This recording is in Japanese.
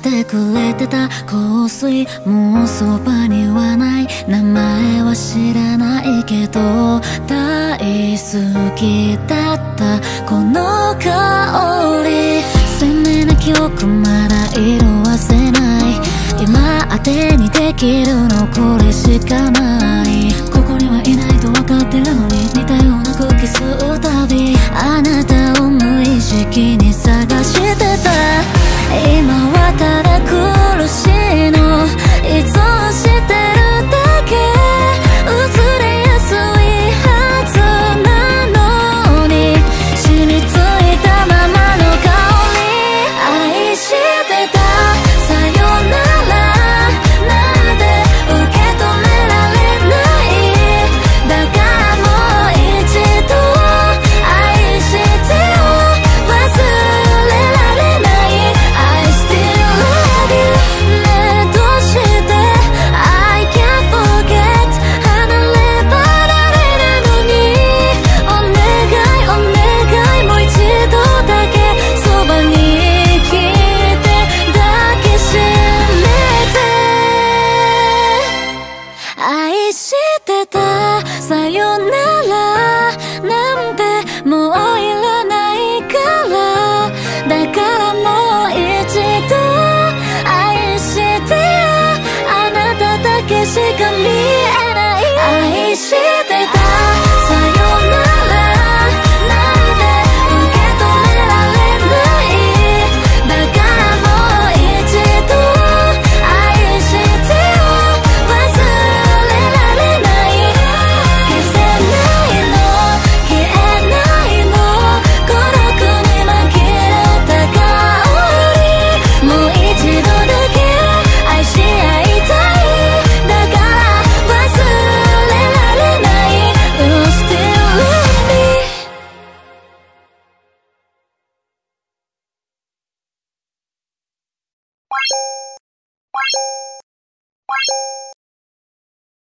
してくれてた香水、もうそばにはない。名前は知らないけど大好きだったこの香り。鮮明な記憶まだ色褪せない。今当てにできるのこれしかない。ここにはいないと分かってるのに似たような空気吸うたびあなたを無意識に探してた。今はただ苦しいの依存してるだけ。薄れやすいはずなのに染みついたままの香り。愛してたさよならなんて受け止められない。だからもう一度愛してよ忘れられない。I still love you ねえどうして I can't forget 離れ離れなのに。お願いお願いもう一度だけそばに来て抱きしめて。愛してたさよならなんてもういらないから。だからもう一度愛してよあなただけしか見えない。愛してたさよならなんて受け止められない。だからもう一度愛してよ忘れられない。消せないの消えないの孤独に紛れた香り。もう一度だけ愛し合いたい。だから忘れられない。You still love me。 What?